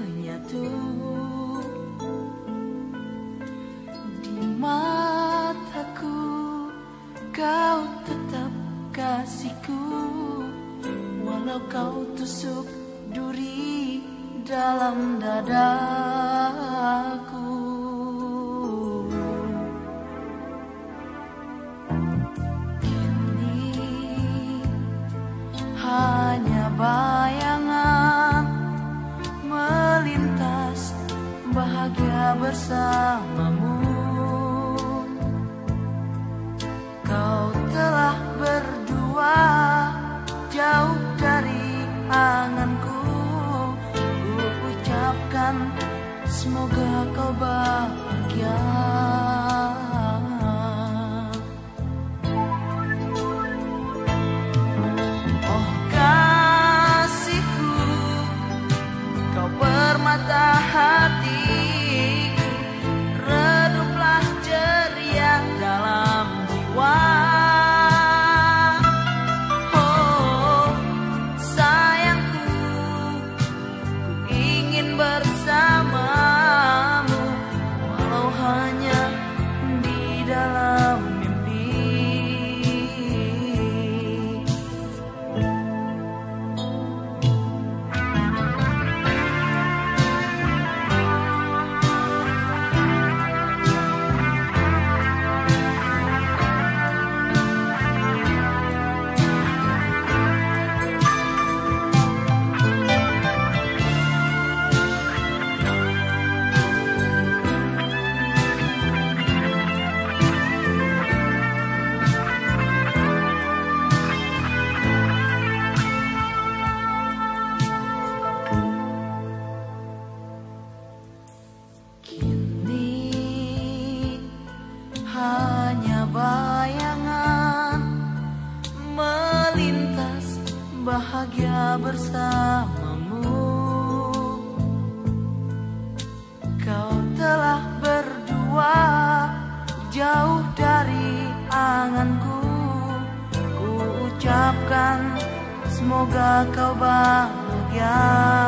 menyatu di mataku. Kau tetap kasihku, walau kau tusuk duri dalam dadaku. Hanya bayangan melintas bahagia bersamamu. Kau telah berdua jauh dari anganku. Ku ucapkan semoga kau bahagia. Permata hatiku, reduplah ceria dalam jiwa. Oh sayangku, ku ingin bersamamu, walau hanya di dalam mimpi. Hanya bayangan melintas bahagia bersamamu. Kau telah berdua jauh dari anganku. Ku ucapkan semoga kau bahagia.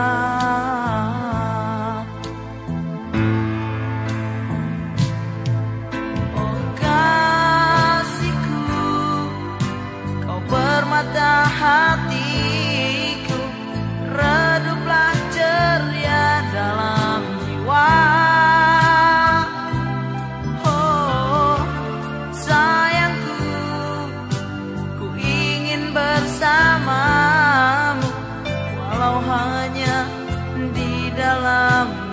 Permata hatiku, reduplah ceria dalam jiwa. Oh sayangku, ku ingin bersamamu, walau hanya di dalam